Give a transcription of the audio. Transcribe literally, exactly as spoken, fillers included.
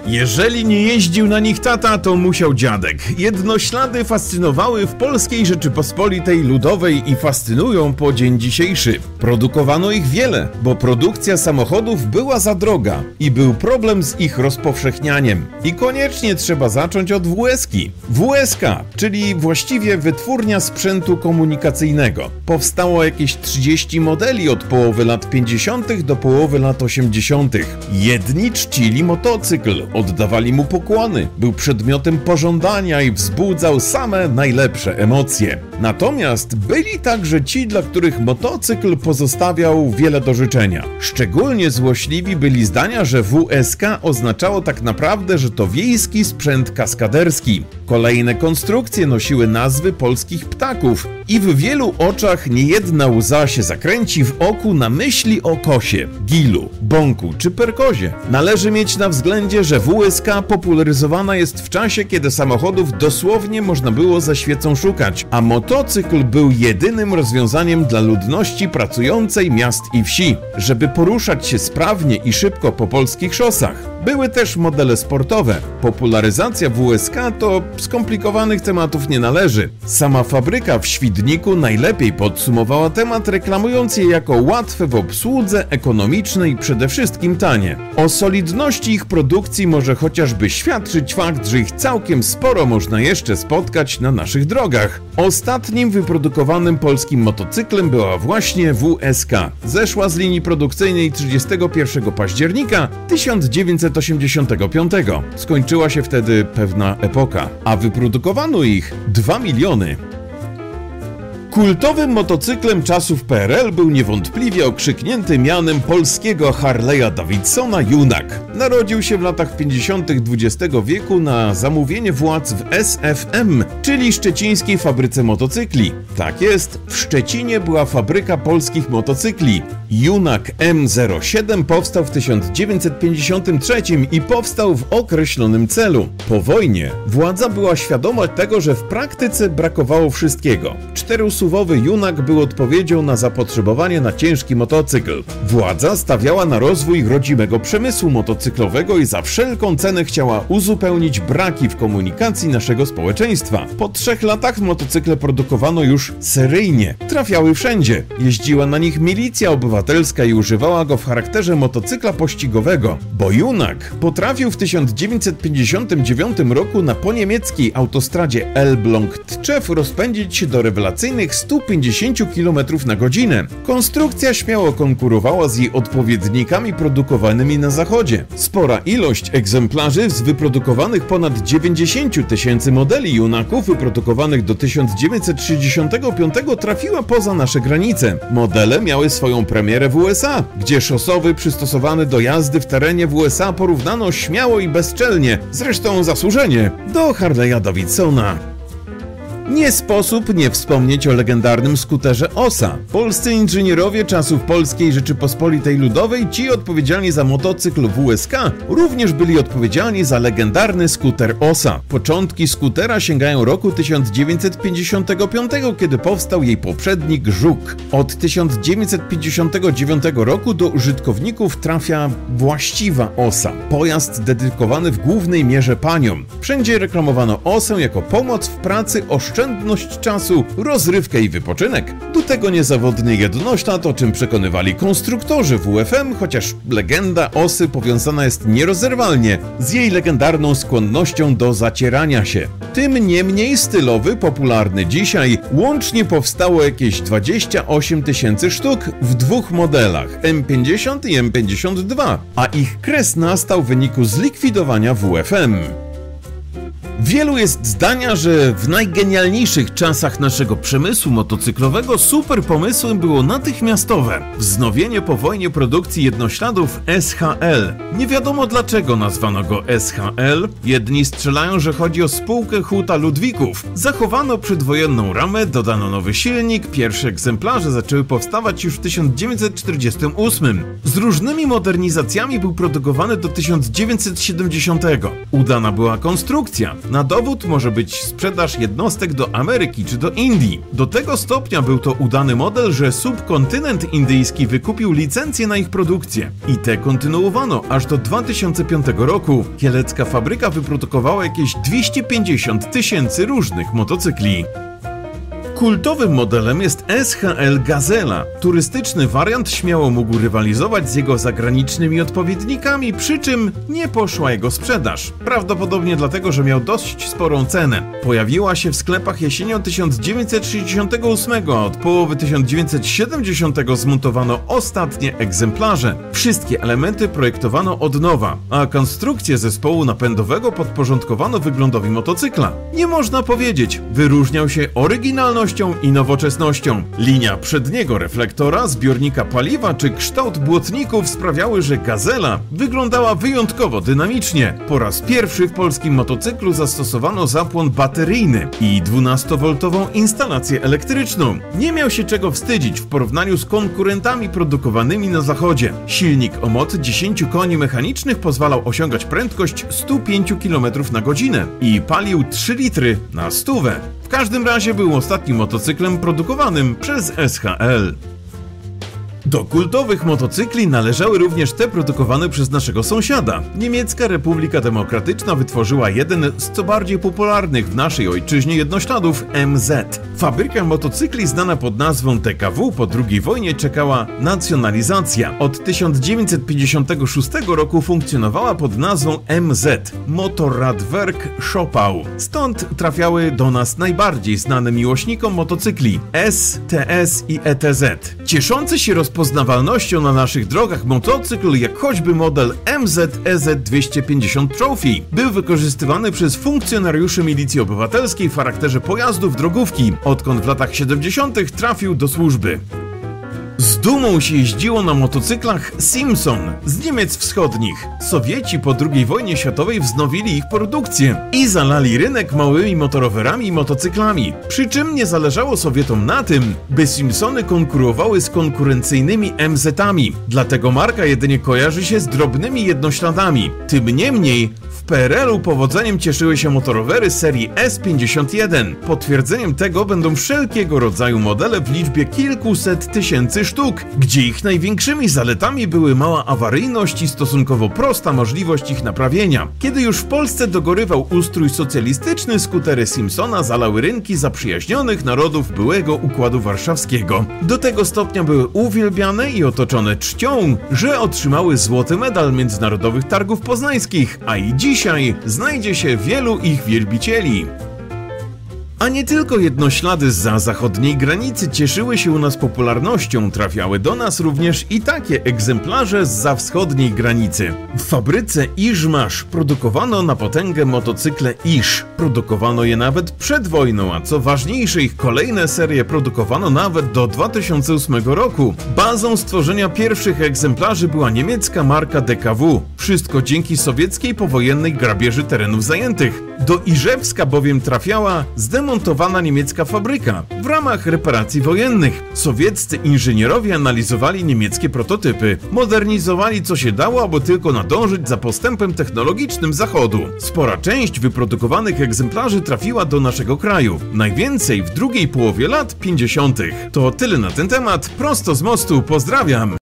Jeżeli nie jeździł na nich tata, to musiał dziadek. Jednoślady fascynowały w Polskiej Rzeczypospolitej Ludowej i fascynują po dzień dzisiejszy. Produkowano ich wiele, bo produkcja samochodów była za droga i był problem z ich rozpowszechnianiem. I koniecznie trzeba zacząć od W S K-i. W S K, czyli właściwie wytwórnia sprzętu komunikacyjnego. Powstało jakieś trzydzieści modeli od połowy lat pięćdziesiątych do połowy lat osiemdziesiątych. Jedni czcili motocykl, oddawali mu pokłony, był przedmiotem pożądania i wzbudzał same najlepsze emocje. Natomiast byli także ci, dla których motocykl pozostawiał wiele do życzenia. Szczególnie złośliwi byli zdania, że W S K oznaczało tak naprawdę, że to wiejski sprzęt kaskaderski. Kolejne konstrukcje nosiły nazwy polskich ptaków i w wielu oczach niejedna łza się zakręci w oku na myśli o kosie, gilu, bąku czy perkozie. Należy mieć na względzie, że W S K popularyzowana jest w czasie, kiedy samochodów dosłownie można było za świecą szukać, a motocykl był jedynym rozwiązaniem dla ludności pracującej miast i wsi, żeby poruszać się sprawnie i szybko po polskich szosach. Były też modele sportowe. Popularyzacja W S K to skomplikowanych tematów nie należy. Sama fabryka w Świdniku najlepiej podsumowała temat, reklamując je jako łatwe w obsłudze, ekonomiczne i przede wszystkim tanie. O solidności ich produkcji może chociażby świadczyć fakt, że ich całkiem sporo można jeszcze spotkać na naszych drogach. Ostatnim wyprodukowanym polskim motocyklem była właśnie W S K. Zeszła z linii produkcyjnej trzydziestego pierwszego października tysiąc dziewięćset osiemdziesiątego piątego. Skończyła się wtedy pewna epoka, a wyprodukowano ich dwa miliony. Kultowym motocyklem czasów P R L był niewątpliwie okrzyknięty mianem polskiego Harley'a Davidsona Junak. Narodził się w latach pięćdziesiątych dwudziestego wieku na zamówienie władz w S F M, czyli Szczecińskiej Fabryce Motocykli. Tak jest, w Szczecinie była fabryka polskich motocykli. Junak M zero siedem powstał w tysiąc dziewięćset pięćdziesiątym trzecim i powstał w określonym celu. Po wojnie władza była świadoma tego, że w praktyce brakowało wszystkiego. Czterosuwowy Junak był odpowiedzią na zapotrzebowanie na ciężki motocykl. Władza stawiała na rozwój rodzimego przemysłu motocyklowego i za wszelką cenę chciała uzupełnić braki w komunikacji naszego społeczeństwa. Po trzech latach motocykle produkowano już seryjnie. Trafiały wszędzie. Jeździła na nich milicja obywatelska i używała go w charakterze motocykla pościgowego, bo Junak potrafił w tysiąc dziewięćset pięćdziesiątym dziewiątym roku na poniemieckiej autostradzie Elbląg-Tczew rozpędzić się do rewelacyjnych stu pięćdziesięciu kilometrów na godzinę. Konstrukcja śmiało konkurowała z jej odpowiednikami produkowanymi na zachodzie. Spora ilość egzemplarzy z wyprodukowanych ponad dziewięćdziesięciu tysięcy modeli Junaków wyprodukowanych do tysiąc dziewięćset sześćdziesiątego piątego trafiła poza nasze granice. Modele miały swoją premierę w U S A, gdzie szosowy przystosowany do jazdy w terenie w U S A porównano śmiało i bezczelnie, zresztą zasłużenie, do Harley'a Davidsona. Nie sposób nie wspomnieć o legendarnym skuterze Osa. Polscy inżynierowie czasów Polskiej Rzeczypospolitej Ludowej, ci odpowiedzialni za motocykl W S K, również byli odpowiedzialni za legendarny skuter Osa. Początki skutera sięgają roku tysiąc dziewięćset pięćdziesiątego piątego, kiedy powstał jej poprzednik Żuk. Od tysiąc dziewięćset pięćdziesiątego dziewiątego roku do użytkowników trafia właściwa Osa, pojazd dedykowany w głównej mierze paniom. Wszędzie reklamowano Osę jako pomoc w pracy, oszczędność czasu, rozrywkę i wypoczynek. Do tego niezawodny jednoślad, o czym przekonywali konstruktorzy W F M, chociaż legenda Osy powiązana jest nierozerwalnie z jej legendarną skłonnością do zacierania się. Tym niemniej stylowy, popularny dzisiaj, łącznie powstało jakieś dwadzieścia osiem tysięcy sztuk w dwóch modelach, M pięćdziesiąt i M pięćdziesiąt dwa, a ich kres nastał w wyniku zlikwidowania W F M. Wielu jest zdania, że w najgenialniejszych czasach naszego przemysłu motocyklowego super pomysłem było natychmiastowe wznowienie po wojnie produkcji jednośladów S H L. Nie wiadomo dlaczego nazwano go S H L. Jedni strzelają, że chodzi o spółkę Huta Ludwików. Zachowano przedwojenną ramę, dodano nowy silnik, pierwsze egzemplarze zaczęły powstawać już w tysiąc dziewięćset czterdziestym ósmym. Z różnymi modernizacjami był produkowany do tysiąc dziewięćset siedemdziesiątego. Udana była konstrukcja. Na dowód może być sprzedaż jednostek do Ameryki czy do Indii. Do tego stopnia był to udany model, że subkontynent indyjski wykupił licencję na ich produkcję. I te kontynuowano aż do dwa tysiące piątego roku. Kielecka fabryka wyprodukowała jakieś dwieście pięćdziesiąt tysięcy różnych motocykli. Kultowym modelem jest S H L Gazela. Turystyczny wariant śmiało mógł rywalizować z jego zagranicznymi odpowiednikami, przy czym nie poszła jego sprzedaż. Prawdopodobnie dlatego, że miał dość sporą cenę. Pojawiła się w sklepach jesienią tysiąc dziewięćset sześćdziesiątego ósmego, a od połowy tysiąc dziewięćset siedemdziesiątego zmontowano ostatnie egzemplarze. Wszystkie elementy projektowano od nowa, a konstrukcję zespołu napędowego podporządkowano wyglądowi motocykla. Nie można powiedzieć, wyróżniał się oryginalnością i nowoczesnością. Linia przedniego reflektora, zbiornika paliwa czy kształt błotników sprawiały, że Gazela wyglądała wyjątkowo dynamicznie. Po raz pierwszy w polskim motocyklu zastosowano zapłon bateryjny i dwunastowoltową instalację elektryczną. Nie miał się czego wstydzić w porównaniu z konkurentami produkowanymi na zachodzie. Silnik o mocy dziesięć koni mechanicznych pozwalał osiągać prędkość sto pięć kilometrów na godzinę i palił trzy litry na stówę. W każdym razie był ostatnim motocyklem produkowanym przez S H L. Do kultowych motocykli należały również te produkowane przez naszego sąsiada. Niemiecka Republika Demokratyczna wytworzyła jeden z co bardziej popularnych w naszej ojczyźnie jednośladów M Z. Fabryka motocykli znana pod nazwą T K W po drugiej wojnie czekała nacjonalizacja. Od tysiąc dziewięćset pięćdziesiątego szóstego roku funkcjonowała pod nazwą M Z – Motorradwerk Schopau. Stąd trafiały do nas najbardziej znane miłośnikom motocykli S, T S i E T Z. Cieszący się rozpoznawalnością na naszych drogach motocykl, jak choćby model M Z E Z dwieście pięćdziesiąt Trophy, był wykorzystywany przez funkcjonariuszy milicji obywatelskiej w charakterze pojazdów drogówki, odkąd w latach siedemdziesiątych trafił do służby. Z dumą się jeździło na motocyklach Simpson z Niemiec Wschodnich. Sowieci po drugiej wojnie światowej wznowili ich produkcję i zalali rynek małymi motorowerami i motocyklami. Przy czym nie zależało Sowietom na tym, by Simpsony konkurowały z konkurencyjnymi M Z-ami. Dlatego marka jedynie kojarzy się z drobnymi jednośladami. Tym niemniej w P R L u powodzeniem cieszyły się motorowery serii S pięćdziesiąt jeden. Potwierdzeniem tego będą wszelkiego rodzaju modele w liczbie kilkuset tysięcy sztuk, gdzie ich największymi zaletami były mała awaryjność i stosunkowo prosta możliwość ich naprawienia. Kiedy już w Polsce dogorywał ustrój socjalistyczny, skutery Simpsona zalały rynki zaprzyjaźnionych narodów byłego Układu Warszawskiego. Do tego stopnia były uwielbiane i otoczone czcią, że otrzymały złoty medal międzynarodowych targów poznańskich, a i dzisiaj znajdzie się wielu ich wielbicieli. A nie tylko jednoślady zza zachodniej granicy cieszyły się u nas popularnością, trafiały do nas również i takie egzemplarze zza wschodniej granicy. W fabryce Iżmasz produkowano na potęgę motocykle Iż. Produkowano je nawet przed wojną, a co ważniejsze, ich kolejne serie produkowano nawet do dwa tysiące ósmego roku. Bazą stworzenia pierwszych egzemplarzy była niemiecka marka D K W. Wszystko dzięki sowieckiej powojennej grabieży terenów zajętych. Do Iżewska bowiem trafiała zdemontowana niemiecka fabryka. W ramach reparacji wojennych sowieccy inżynierowie analizowali niemieckie prototypy, modernizowali co się dało, aby tylko nadążyć za postępem technologicznym Zachodu. Spora część wyprodukowanych egzemplarzy trafiła do naszego kraju. Najwięcej w drugiej połowie lat pięćdziesiątych. To tyle na ten temat. Prosto z mostu pozdrawiam!